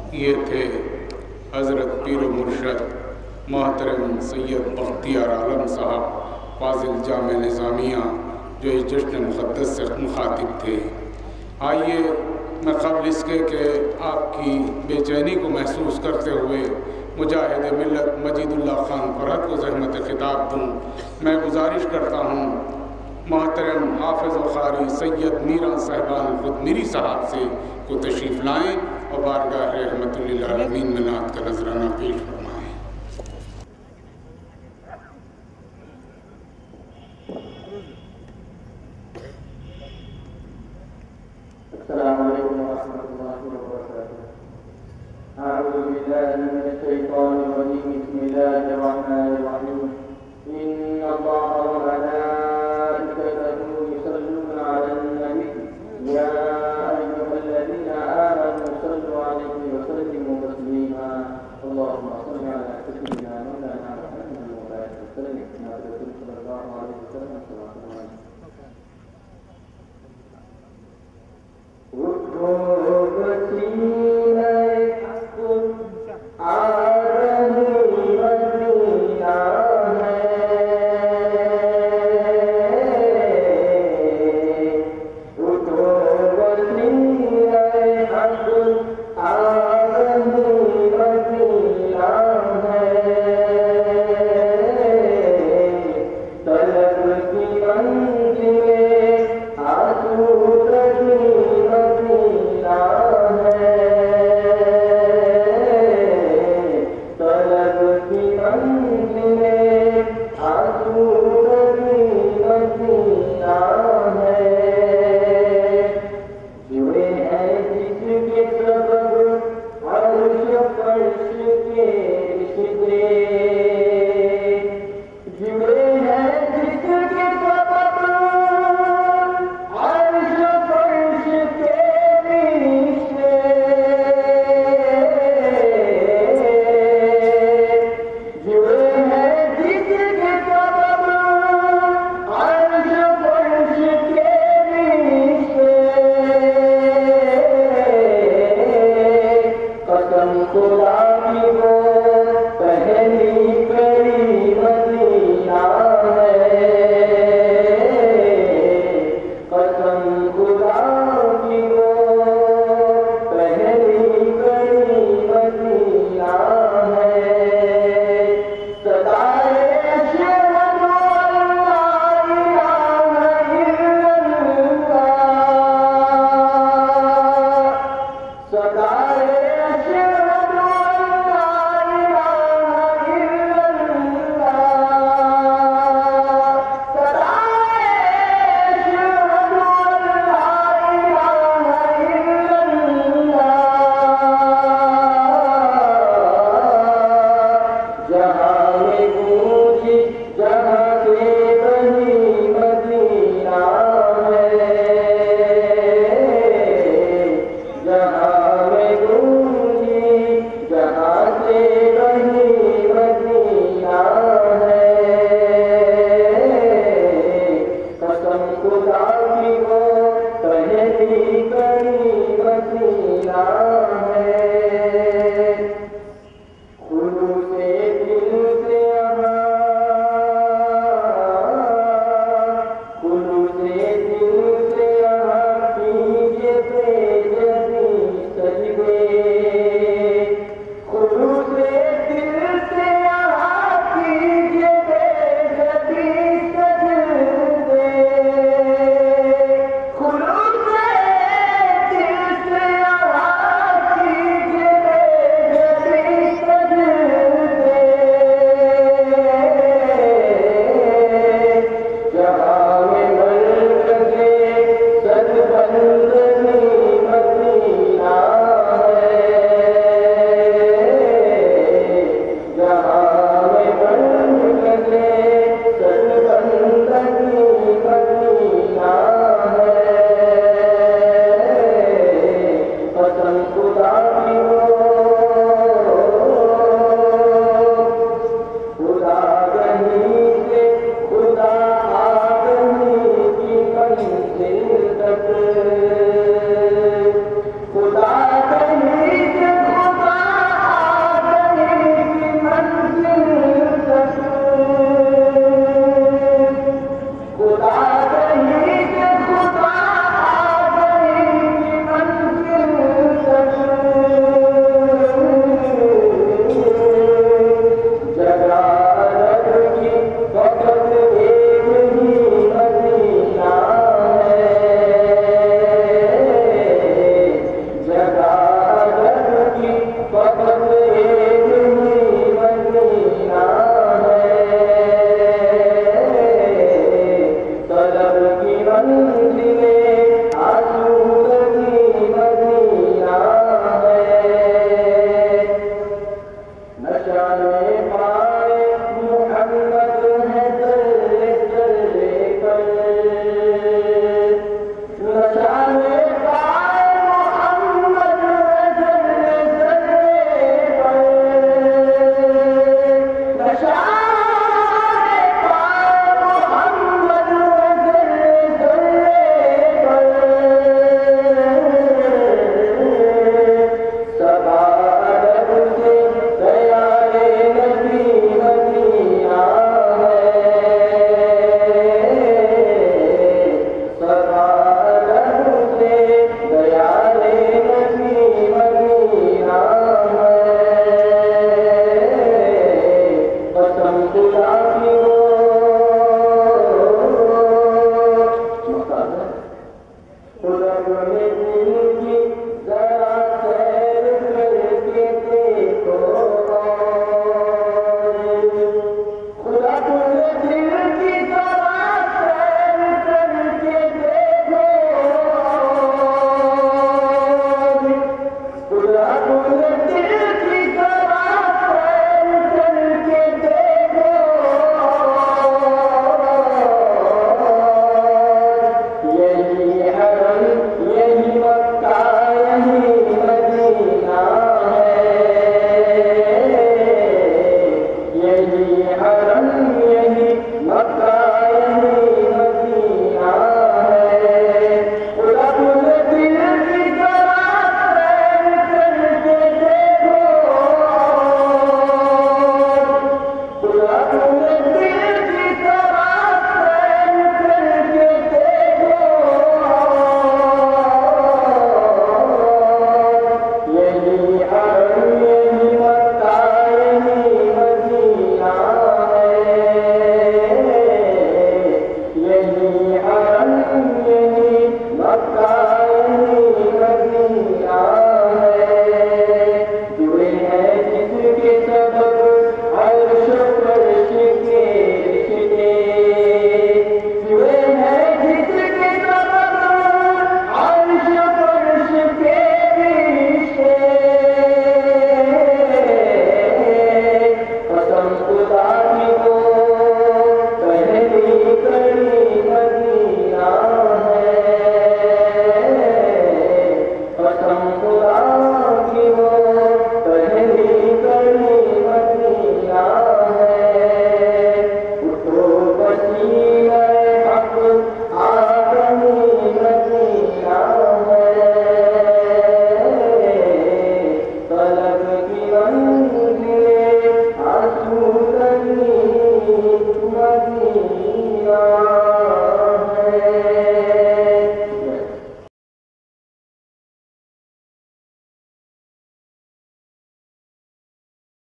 ये थे हज़रत पीर मुर्शद मोहतरम सैयद बख्तियार आलम साहब फाजिल जामे निज़ामिया जो इस जश्न मुक़द्दस से मुखातिब थे। आइए मैं क़ब्ल इसके कि आपकी बेचैनी को महसूस करते हुए मुजाहिद मिल्लत मजीदुल्लाह खान फरहत को ज़हमत खिताब दूँ। मैं गुजारिश करता हूँ मोहतरम हाफ़िज़ व क़ारी सैयद मीरान साहिबान ख़ुदमीरी साहब से को तशरीफ़ लाएँ और बारगाह रहमतुल लिल आलमीन में नात का नजराना पेश फरमाएँ। अस्सलामु अलैकुम व रहमतुल्लाहि व बरकातुहू। अऊज़ु बिल्लाहि मिनश शैतानिर रजीम। बिस्मिल्लाहिर रहमानिर रहीम। इन्नल्लाहा व मलाइकतहु युसल्लूना अलन नबी या अय्युहल्लज़ीना आमनू सल्लु अलैहि व सल्लिमू तस्लीमा। अल्लाहुम्मा सल्लि अला सय्यिदिना मौलाना मुहम्मद व बारिक वसल्लिम या रसूल सल्लल्लाहु अलैहि वसल्लम। खुदा की